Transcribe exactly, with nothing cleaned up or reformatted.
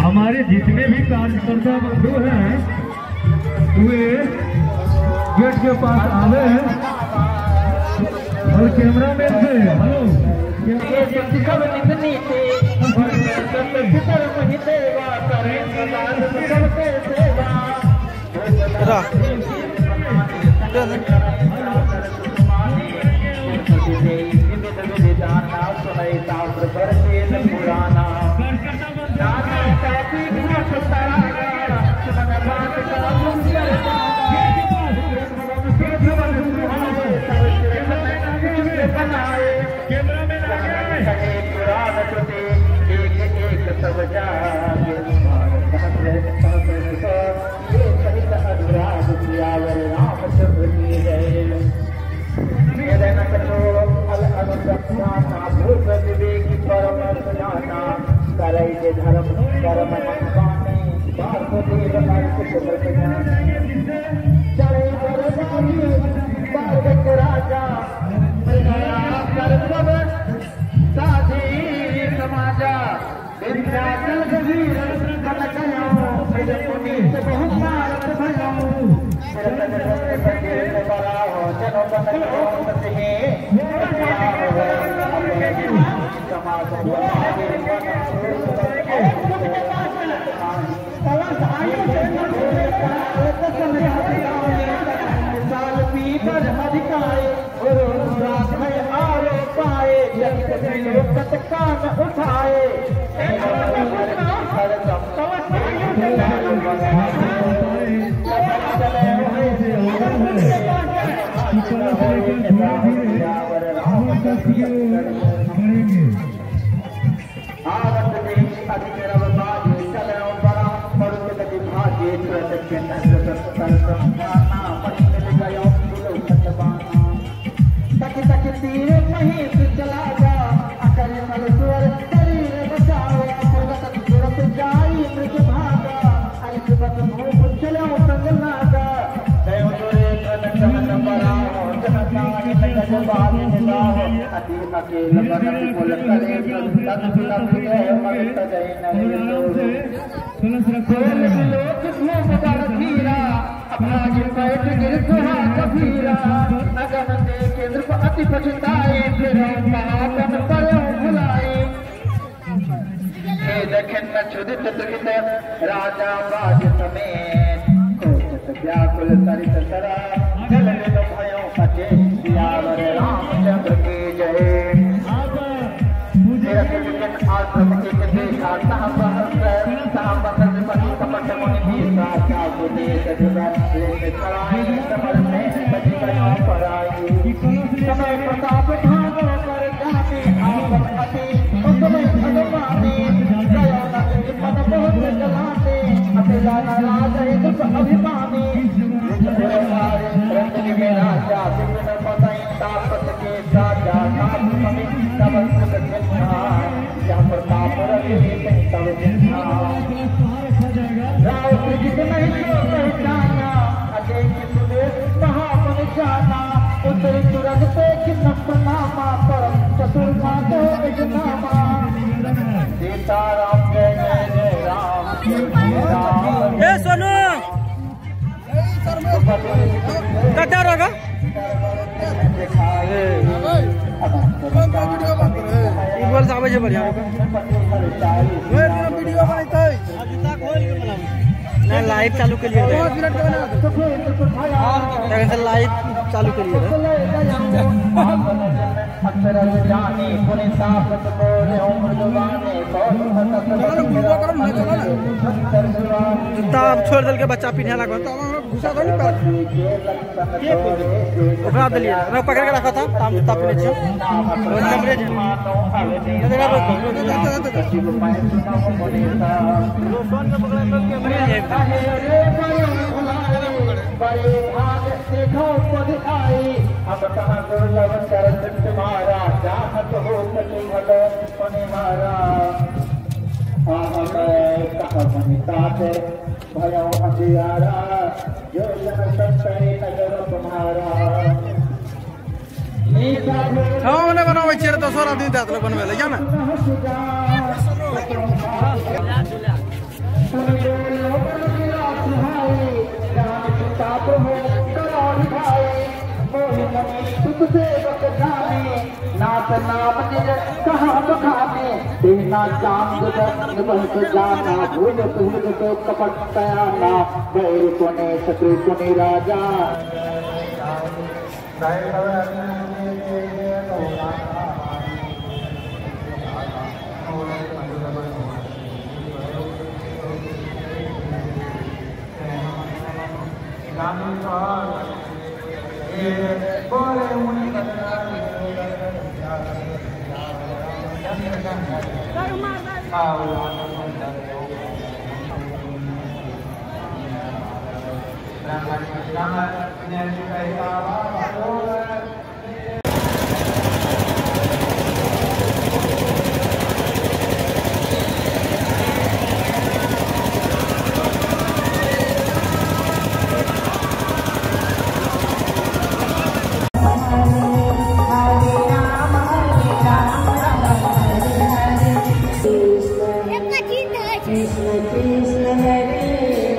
हमारे जितने भी कार्यकर्ता बंधु हैं वे गेट के पास आवे हैं और कैमरा मैन से हेलो राजा राज समेत व्याकुल सरित सरा जल भयो सचे सियावर रामचंद्र की जय। आश्रम एक देखा साहब साहब पति कपट मुनि भीषा क्या उपदेश चढ़ाई समर में बच गया पराई समय प्रताप ठाव कर जाते आवन अति उसमें भगवाने गया मन बहुत जलाते अकेला नाराज दुख अभिमानी रंग में राजा विघ्न पताई तापत के साजा नाथ समी तब सुख जिन्हा क्या प्रताप रवि तब जिन्हा राव कृष्ण नहीं पहचाना अजय की सुदेश महामुनि जाना उतरी तुरंत पे किन्न प्रणामा परम चतुर मातो इजनामा सीताराम जय जय जय राम ए सोनू कटा रहा बोल साहब जे बढ़िया वीडियो बनाते नहीं लाइव चालू के लिए लाइव चालू के लिए छोड़ दल के बच्चा पीने लगा घुसा तो नहीं दिलिए पकड़ के रखा था जूता पीने अब कहाँ दुर्लभ चरण तुम्हारा चाहत हो सके भलो मारा भयो अंधियारा जो जन संतरी नगर तुम्हारा हाँ उन्हें बनाओ चेहरे तो सोरा दिन बनवे ले क्या ना सुख से बकजाने नाथ नाम निज कहाँ बखाने देना चांद निबहत जाना भूल भूल तो कपट तयाना गौर कोने शत्रु कोने राजा Krishna Krishna Hare